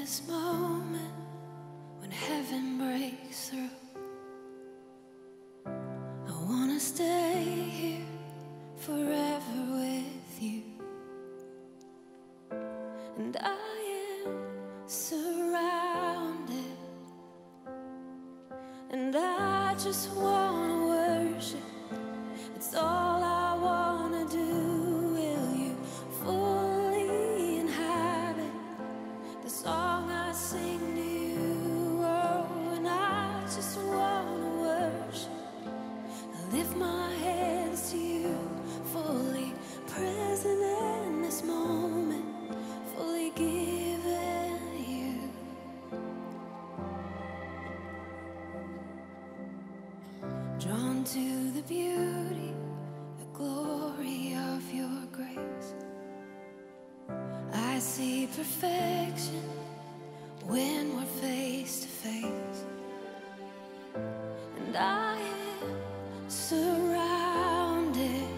this moment when heaven breaks through. I wanna stay here forever with you, and I am surrounded, and I just wanna worship. It's all I wanna do. Will you fully inhabit the song I sing to you? Oh, and I just wanna worship. I lift my hands to you, fully present in this moment, fully given you. Drawn to the beauty, the glory of your grace. I see perfection when we're face to face, and I am surrounded,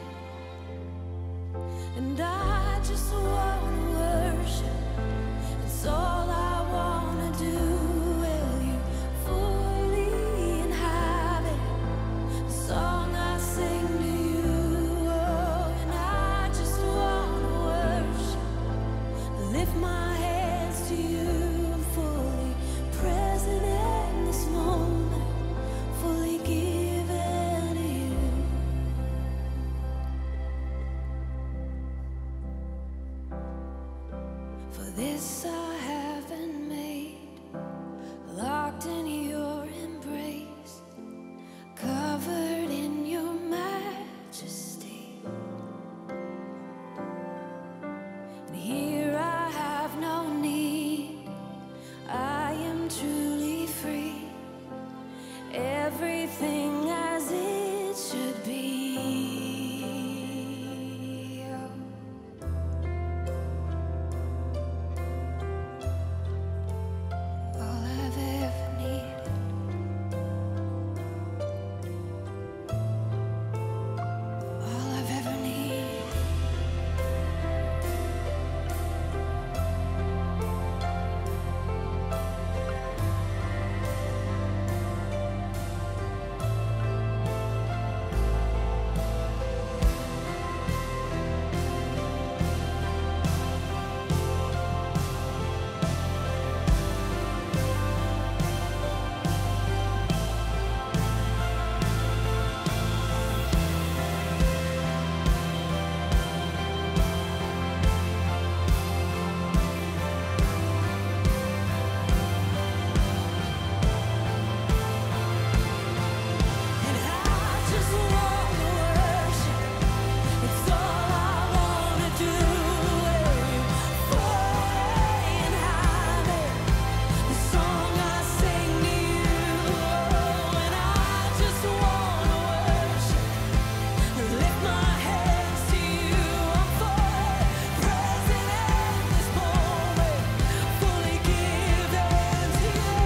and I just wanna worship. It's all I wanna do. Will you fully inhabit the song I sing to you? Oh, and I just wanna worship. Lift my hands to you. I'm fully present in this moment, fully given to you. For this I have been made, locked in your embrace, covered in your majesty. And here I have no need, I am truly free, everything as it should be. All I've ever needed, all I've ever needed. And I just wanna worship. It's all I wanna do. Will you fully inhabit the song I sing to you? Oh, and I just wanna worship. Lift my hands to you. I'm fully present in this moment, fully given to you.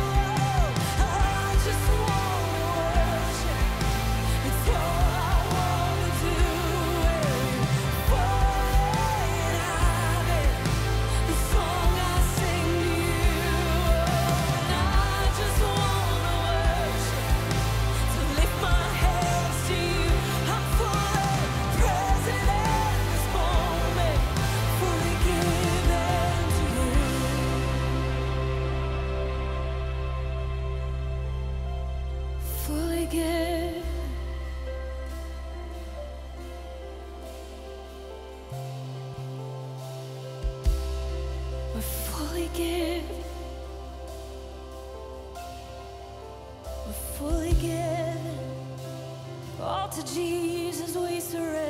I just wanna worship. It's all I wanna do. Will you fully inhabit the song I sing to you? And I just wanna worship. To lift my hands to you, I'm fully present in this moment, fully given to you. Fully given. We're fully given. We're fully given. All to Jesus we surrender.